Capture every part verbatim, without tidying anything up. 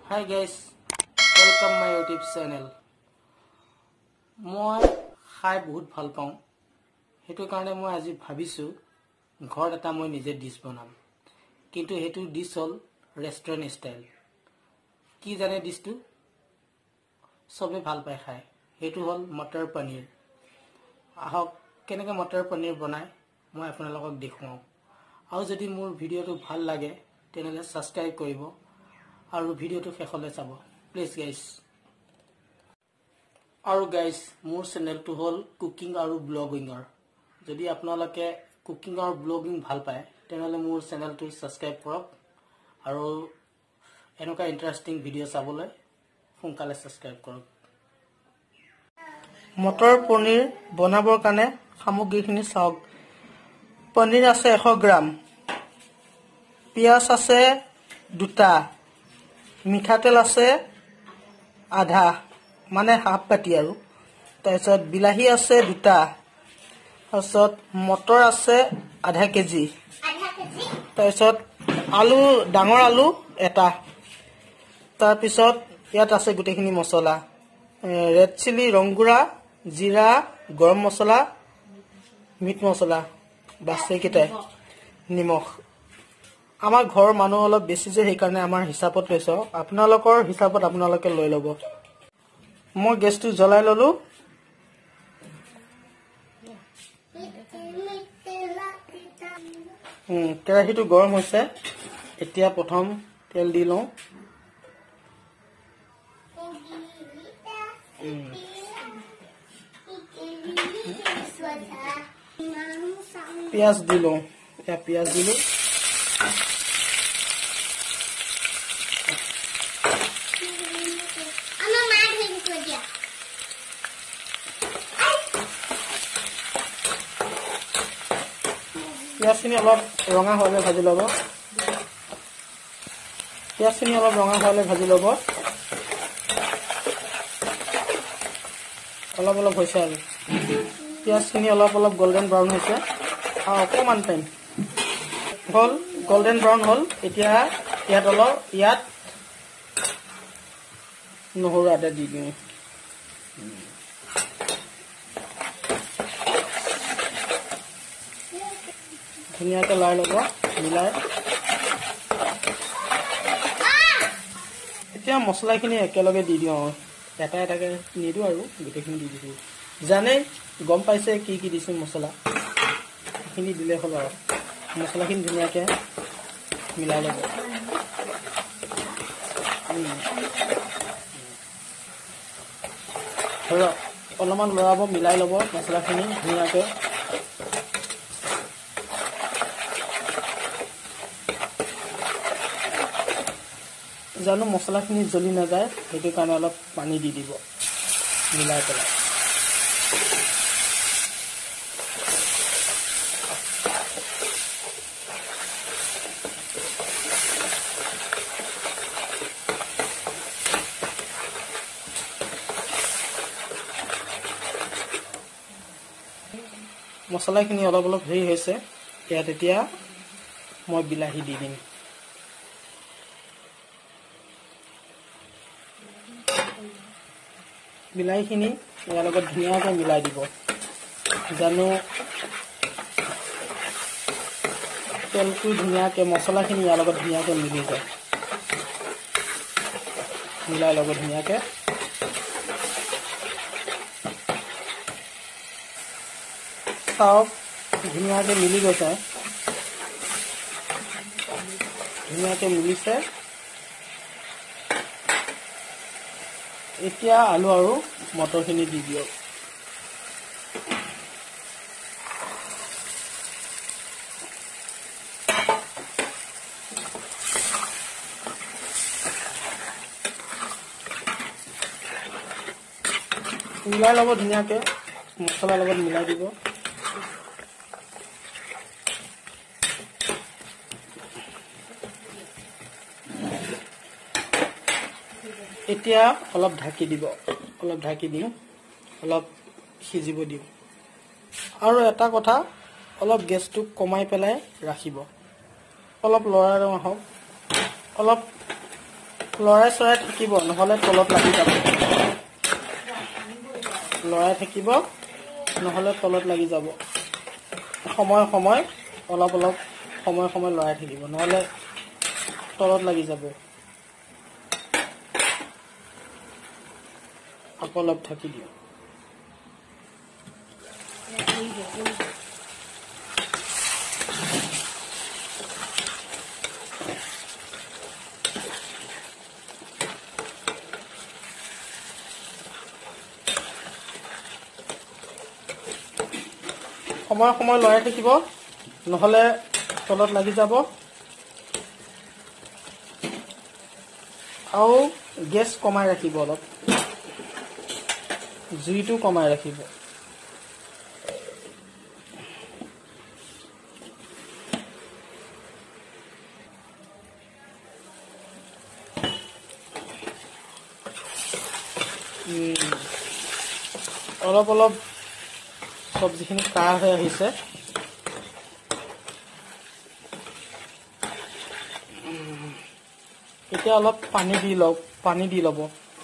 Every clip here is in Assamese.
Hi guys, welcome my YouTube channel. মই খাই বহুত ভাল পাওঁ হেতু কাৰণে মই আজি ভাবিছো ঘৰ এটা মই নিজে ডিশ বনাম কিন্তু হেতু ডিশ হল ৰেষ্টুৰেন্ট ষ্টাইল কি জানে ডিশটো সবে ভাল পায় খায় হেতু হল মটৰ পনীৰ আহক কেনেকৈ মটৰ পনীৰ বনাই মই আপোনালোকক দেখুৱাও আৰু যদি মোৰ ভিডিওটো ভাল লাগে তেনেহলে সাবস্ক্ৰাইব কৰিব আৰু ভিডিওটো শেষলৈ চাব প্লিজ গাইস আৰু গাইস মোৰ চেনেলটো হল কুকিং আৰু ব্লগিংৰ যদি আপোনালোকে কুকিং আৰু ব্লগিং ভাল পায় তেনেহলে মোৰ চেনেলটো সাবস্ক্ৰাইব কৰক আৰু এনেকুৱা ইন্টাৰেষ্টিং ভিডিও চাবলৈ সোনকালে সাবস্ক্ৰাইব কৰক মটৰ পনীৰ বনাবৰ কাৰণে সামগ্ৰীখিনি চাওক পনীৰ আছে এশ গ্ৰাম পিয়াজ আছে দুটা মিঠাতেল আছে আধা মানে হাফ পাটি আৰু তাৰছত বিলাহী আছে দুটা তাৰছত মটৰ আছে আধা কেজি আধা কেজি তাৰছত আলু ডাঙৰ আলু এটা তাৰ পিছত ইয়াত আছে গুটেখিনি মছলা ৰেড চিলি ৰংগুৰা জিৰা গৰম মছলা মিট মছলা বাছে কিটাই নিমখ আমাৰ ঘৰ মানুহ অলপ বেছি যে সেইকাৰণে আমাৰ হিচাপত লৈছো আপোনালোকৰ হিচাপত আপোনালোকে লৈ লব মই গেছটো জ্বলাই ললো হুম কেৰাহীটো গৰম হৈছে এতিয়া প্ৰথম তেল দি লওঁ পিয়াজ দি লওঁ এতিয়া পিয়াজ দিলো পিয়াজখিনি অলপ ৰঙা হ'লে ভাজি ল'ব পিয়াজখিনি অলপ ৰঙা হ'লে ভাজি ল'ব অলপ অলপ হৈছে আৰু পিয়াজখিনি অলপ অলপ গোল্ডেন ব্ৰাউন হৈছে আৰু অকণমান টাইম হ'ল গোল্ডেন ব্ৰাউন হ'ল এতিয়া ইয়াত অলপ ইয়াত নহৰু আদা দি দিওঁ ধুনীয়াকৈ লাই ল'ব মিলাই এতিয়া মছলাখিনি একেলগে দি দিওঁ এটা এটাকৈ নিদিওঁ আৰু গোটেইখিনি দি দিছোঁ জানেই গম পাইছে কি কি দিছোঁ মছলা সেইখিনি দিলে হ'ল আৰু মছলাখিনি ধুনীয়াকৈ মিলাই ল'ব ধৰক অলপমান লৰাব মিলাই ল'ব মছলাখিনি ধুনীয়াকৈ জানো মছলাখিনি জ্বলি নাযায় সেইটো কাৰণে অলপ পানী দি দিব মিলাই পেলাই মছলাখিনি অলপ অলপ হেৰি হৈছে ইয়াত এতিয়া মই বিলাহী দি দিম বিলাহীখিনি ইয়াৰ লগত ধুনীয়াকৈ মিলাই দিব জানো তেলটো ধুনীয়াকৈ মছলাখিনি ইয়াৰ লগত ধুনীয়াকৈ মিলি যায় মিলাই ল'ব ধুনীয়াকৈ চাওক ধুনীয়াকৈ মিলি গৈছে ধুনীয়াকৈ মিলিছে এতিয়া আলু আৰু মটৰখিনি দি দিয়ক মিলাই ল'ব ধুনীয়াকৈ মছলাৰ লগত মিলাই দিব এতিয়া অলপ ঢাকি দিব অলপ ঢাকি দিওঁ অলপ সিজিব দিওঁ আৰু এটা কথা অলপ গেছটো কমাই পেলাই ৰাখিব অলপ লৰাই হওক অলপ লৰাই চৰাই থাকিব, নহ'লে তলত লাগি যাব। লৰাই থাকিব, নহ'লে তলত লাগি যাব। সময় সময় অলপ অলপ সময় সময় লৰাই থাকিব, নহ'লে তলত লাগি যাব। আকৌ অলপ ঢাকি দিওঁ। সময় সময় লৰাই থাকিব, নহ'লে তলত লাগি যাব। আৰু গেছ কমাই ৰাখিব, অলপ জুইটো কমাই ৰাখিব। অলপ অলপ চব্জিখিনি কাঢ়া হৈ আহিছে। এতিয়া অলপ পানী দি লওক, পানী দি ল'ব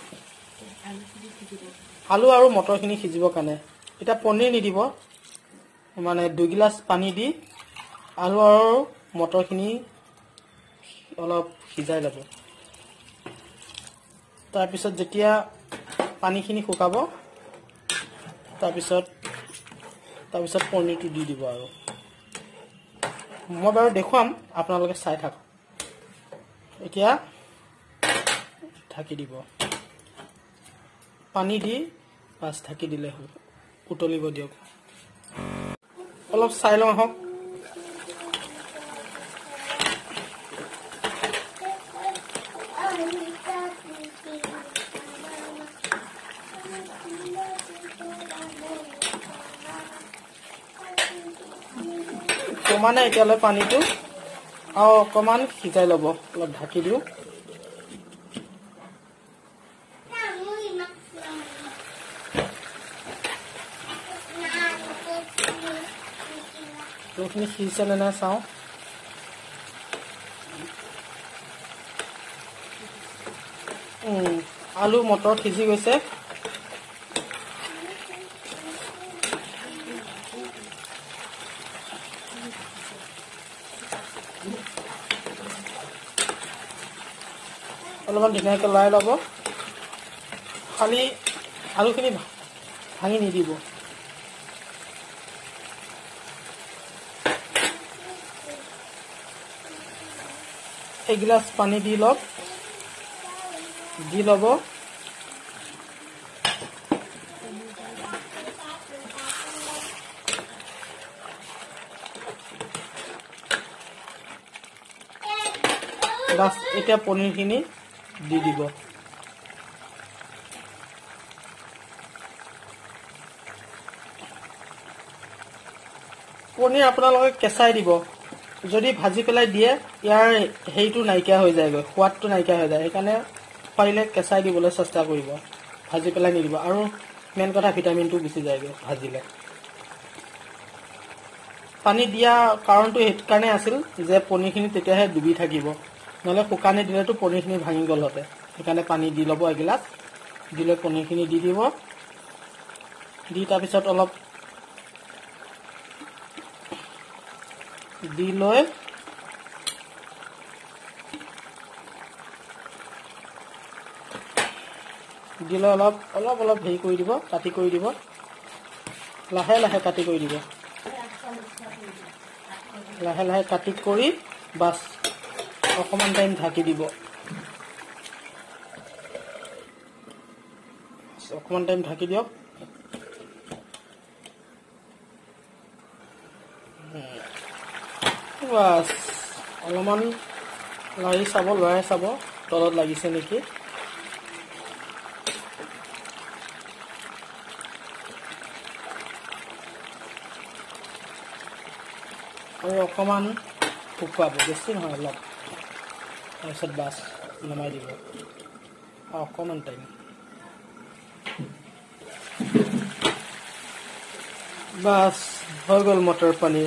আলু আৰু মটৰখিনি সিজিবৰ কাৰণে। এতিয়া পনীৰ নিদিব, মানে দুগিলাচ পানী দি আলু আৰু মটৰখিনি অলপ সিজাই ল'ব। তাৰপিছত যেতিয়া পানীখিনি শুকাব, তাৰপিছত তাৰপিছত পনীৰটো দি দিব। আৰু মই বাৰু দেখুৱাম, আপোনালোকে চাই থাকক। এতিয়া ঢাকি দিব, পানী দি বাছ ঢাকি দিলে হ'ল। উতলিব দিয়ক, অলপ চাই লওঁ আহক। কমা নাই এতিয়ালৈ পানীটো, আৰু অকণমান সিজাই ল'ব। অলপ ঢাকি দিওঁ। এইখিনি সিজিছে নে নাই চাওঁ। আলু মটৰ সিজি গৈছে। অলপমান ধুনীয়াকৈ লৰাই ল'ব। খালি আলুখিনি ভাঙি নিদিব। এগিলাচ পানী দি লওক, দি ল'ব। বাছ এতিয়া পনীৰখিনি দি দিব। পনীৰ আপোনালোকে কেঁচাই দিব। যদি ভাজি পেলাই দিয়ে, ইয়াৰ হেৰিটো নাইকিয়া হৈ যায়গৈ, সোৱাদটো নাইকিয়া হৈ যায়। সেইকাৰণে পাৰিলে কেঁচাই দিবলৈ চেষ্টা কৰিব, ভাজি পেলাই নিদিব। আৰু মেইন কথা, ভিটামিনটো গুচি যায়গৈ ভাজিলে। পানী দিয়া কাৰণটো সেইকাৰণে আছিল যে পনীৰখিনি তেতিয়াহে ডুবি থাকিব, নহ'লে শুকানে দিলেতো পনীৰখিনি ভাঙি গ'লহেঁতে। সেইকাৰণে পানী দি ল'ব এগিলাচ, দি লৈ পনীৰখিনি দি দিব। দি তাৰপিছত অলপ দি লৈ দি লৈ অলপ অলপ অলপ হেৰি কৰি দিব, কাটি কৰি দিব। লাহে লাহে কাটি কৰি দিব, লাহে লাহে কাটি কৰি বাছ অকণমান টাইম ঢাকি দিব। অকণমান টাইম ঢাকি দিয়ক। বাছ অলপমান লাৰি চাব, লৰাই চাব তলত লাগিছে নেকি। আৰু অকণমান শুকুৱাব, বেছি নহয় অলপ। তাৰপিছত বাছ নমাই দিব আৰু অকণমান টাইম। বাছ হৈ গ'ল মটৰ পনীৰ।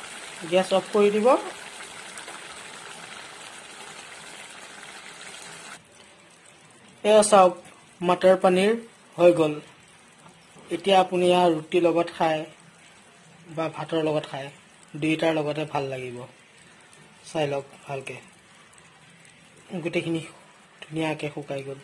গেছ অফ কৰি দিব। এয়া চাওক মটৰ পনীৰ হৈ গ'ল। এতিয়া আপুনি ইয়াৰ ৰুটিৰ লগত খায় বা ভাতৰ লগত খায়, দুয়োটাৰ লগতে ভাল লাগিব। চাই লওক ভালকে, গোটেইখিনি ধুনীয়াকৈ শুকাই গ'ল।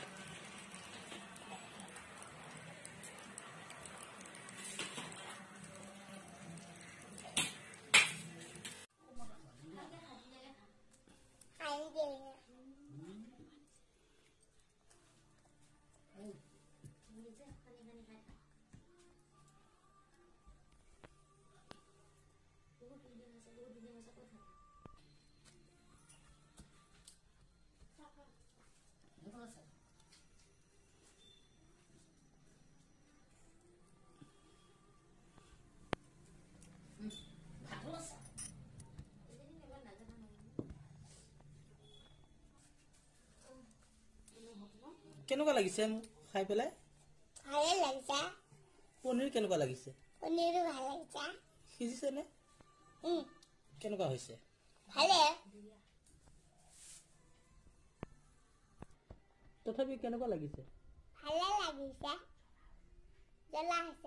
কেনেকুৱা লাগিছে খাই পেলাই? ভালে লাগিছে। পনীৰ কেনেকুৱা লাগিছে? পনীৰো ভাল লাগিছে। সিজিছে নে? উম কেনেকুৱা হৈছে? ভালে। তথাপি কেনেকুৱা লাগিছে? ভালে লাগিছে। জ্বলা হৈছে।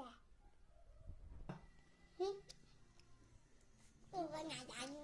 হুম তোৰ নাজানো।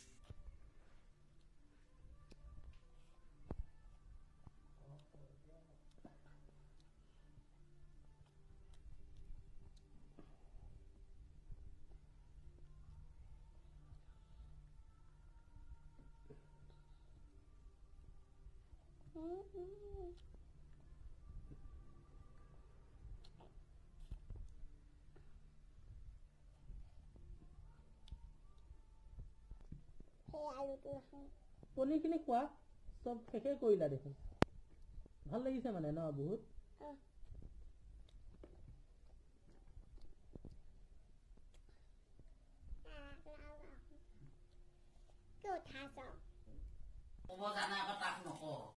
পনীৰখিনি খোৱা চব শেষে কৰিলা দেখোন। ভাল লাগিছে মানে ন বহুত? Cô thả sợ. Cô có dặn nào có tặng nó.